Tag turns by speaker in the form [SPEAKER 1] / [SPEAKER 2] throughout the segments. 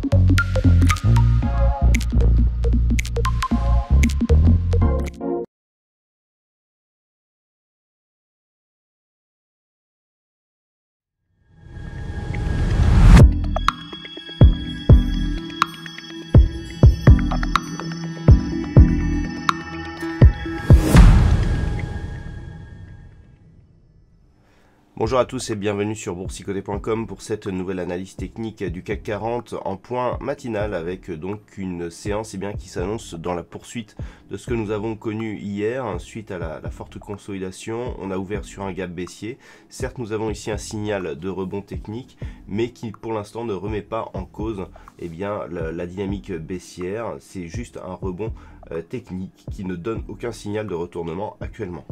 [SPEAKER 1] Bonjour à tous et bienvenue sur boursicoté.com pour cette nouvelle analyse technique du CAC 40 en point matinal avec donc une séance qui s'annonce dans la poursuite de ce que nous avons connu hier suite à la forte consolidation. On a ouvert sur un gap baissier. Certes, nous avons ici un signal de rebond technique, mais qui pour l'instant ne remet pas en cause la dynamique baissière. C'est juste un rebond technique qui ne donne aucun signal de retournement actuellement.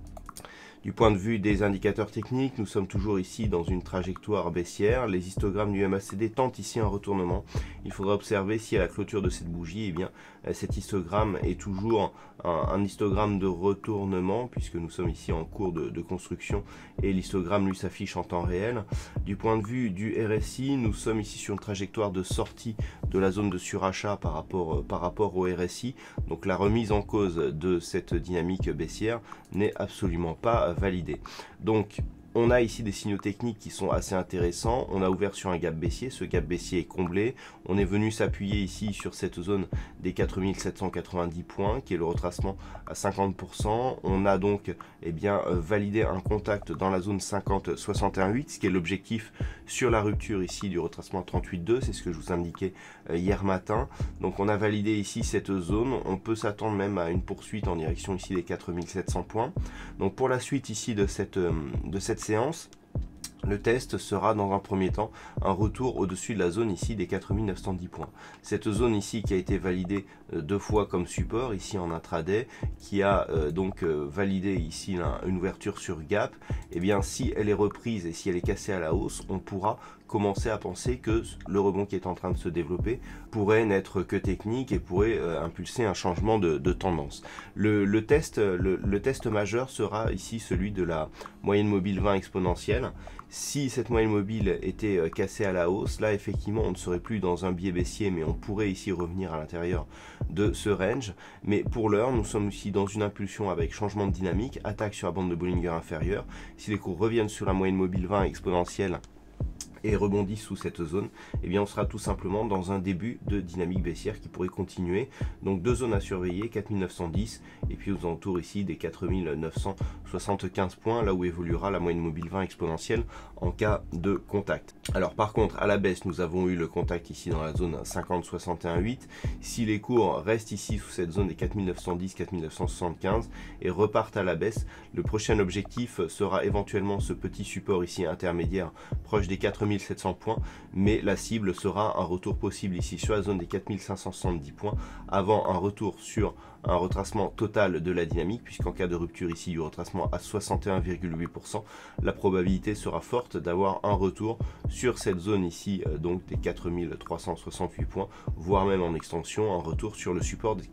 [SPEAKER 1] Du point de vue des indicateurs techniques, nous sommes toujours ici dans une trajectoire baissière. Les histogrammes du MACD tentent ici un retournement. Il faudra observer si à la clôture de cette bougie, cet histogramme est toujours un histogramme de retournement, puisque nous sommes ici en cours de construction et l'histogramme lui s'affiche en temps réel. Du point de vue du RSI, nous sommes ici sur une trajectoire de sortie de la zone de surachat par rapport au RSI. Donc la remise en cause de cette dynamique baissière n'est absolument pas validée. Donc on a ici des signaux techniques qui sont assez intéressants. On a ouvert sur un gap baissier, ce gap baissier est comblé. On est venu s'appuyer ici sur cette zone des 4790 points qui est le retracement à 50%. On a donc validé un contact dans la zone 50-61-8, ce qui est l'objectif sur la rupture ici du retracement 38.2, c'est ce que je vous indiquais hier matin. Donc on a validé ici cette zone, on peut s'attendre même à une poursuite en direction ici des 4700 points. Donc pour la suite ici de cette séance, le test sera dans un premier temps un retour au-dessus de la zone ici des 4910 points. Cette zone ici qui a été validée deux fois comme support ici en intraday, qui a validé ici une ouverture sur gap, si elle est reprise et si elle est cassée à la hausse, on pourra commencer à penser que le rebond qui est en train de se développer pourrait n'être que technique et pourrait impulser un changement de tendance. Le test majeur sera ici celui de la moyenne mobile 20 exponentielle. Si cette moyenne mobile était cassée à la hausse, là effectivement on ne serait plus dans un biais baissier, mais on pourrait ici revenir à l'intérieur de ce range. Mais pour l'heure, nous sommes ici dans une impulsion avec changement de dynamique, attaque sur la bande de Bollinger inférieure. Si les cours reviennent sur la moyenne mobile 20 exponentielle et rebondit sous cette zone, on sera tout simplement dans un début de dynamique baissière qui pourrait continuer. Donc deux zones à surveiller, 4910 et puis aux alentours ici des 4975 points, là où évoluera la moyenne mobile 20 exponentielle en cas de contact. Alors par contre, à la baisse, nous avons eu le contact ici dans la zone 50-61-8. Si les cours restent ici sous cette zone des 4910-4975 et repartent à la baisse, le prochain objectif sera éventuellement ce petit support ici intermédiaire proche des 4700 points, mais la cible sera un retour possible ici sur la zone des 4570 points avant un retour sur un retracement total de la dynamique, puisqu'en cas de rupture ici du retracement à 61,8%, la probabilité sera forte d'avoir un retour sur cette zone ici donc des 4368 points, voire même en extension un retour sur le support des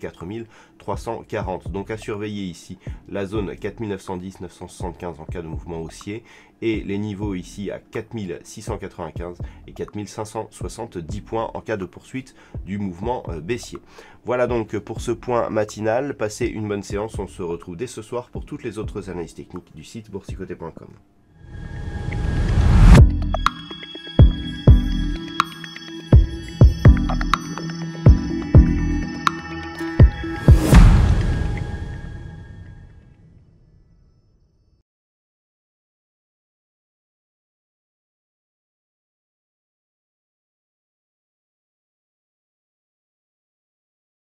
[SPEAKER 1] 4340. Donc à surveiller ici la zone 4910-975 en cas de mouvement haussier et les niveaux ici à 4695 et 4570 points en cas de poursuite du mouvement baissier. Voilà donc pour ce point matinal. Passez une bonne séance, on se retrouve dès ce soir pour toutes les autres analyses techniques du site boursicoté.com.